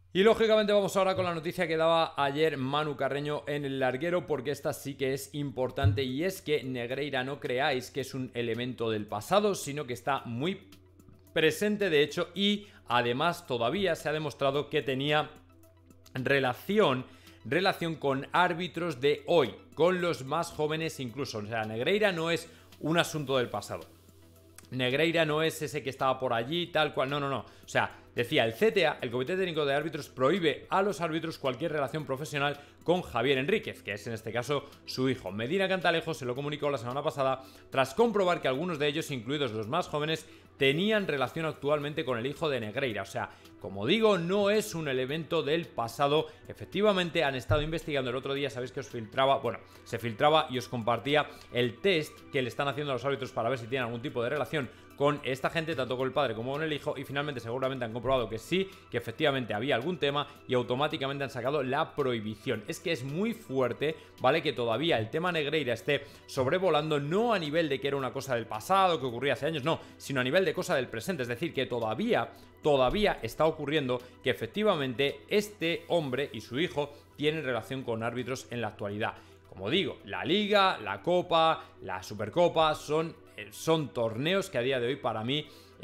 Y lógicamente vamos ahora con la noticia que daba ayer Manu Carreño en el larguero, porque esta sí que es importante, y es que Negreira, no creáis que es un elemento del pasado, sino que está muy presente de hecho, y además todavía se ha demostrado que tenía relación con árbitros de hoy, con los más jóvenes incluso. O sea, Negreira no es un asunto del pasado. Negreira no es ese que estaba por allí, tal cual, no. O sea, decía el CTA, el Comité Técnico de Árbitros, prohíbe a los árbitros cualquier relación profesional con Javier Enríquez, que es en este caso su hijo. Medina Cantalejo se lo comunicó la semana pasada tras comprobar que algunos de ellos, incluidos los más jóvenes, tenían relación actualmente con el hijo de Negreira. O sea, como digo, no es un elemento del pasado. Efectivamente han estado investigando. El otro día sabéis que os filtraba, bueno, se filtraba y os compartía el test que le están haciendo a los árbitros para ver si tienen algún tipo de relación con esta gente, tanto con el padre como con el hijo, y finalmente seguramente han comprobado que sí, que efectivamente había algún tema, y automáticamente han sacado la prohibición. Es que es muy fuerte, ¿vale? Que todavía el tema Negreira esté sobrevolando, no a nivel de que era una cosa del pasado, que ocurría hace años, no, sino a nivel de cosa del presente. Es decir, que todavía está ocurriendo que efectivamente este hombre y su hijo tienen relación con árbitros en la actualidad. Como digo, la Liga, la Copa, la Supercopa son torneos que a día de hoy para mí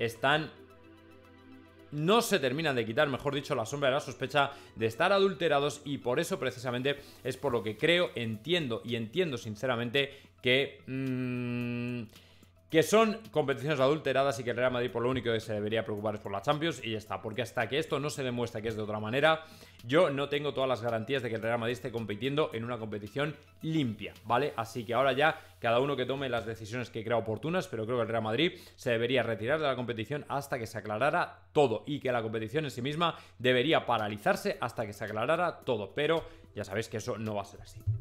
no se terminan de quitar, mejor dicho, la sombra de la sospecha de estar adulterados, y por eso precisamente es por lo que creo, entiendo sinceramente que son competiciones adulteradas, y que el Real Madrid por lo único que se debería preocupar es por la Champions, y ya está, porque hasta que esto no se demuestre que es de otra manera, yo no tengo todas las garantías de que el Real Madrid esté compitiendo en una competición limpia, ¿vale? Así que ahora ya cada uno que tome las decisiones que crea oportunas, pero creo que el Real Madrid se debería retirar de la competición hasta que se aclarara todo, y que la competición en sí misma debería paralizarse hasta que se aclarara todo, pero ya sabéis que eso no va a ser así.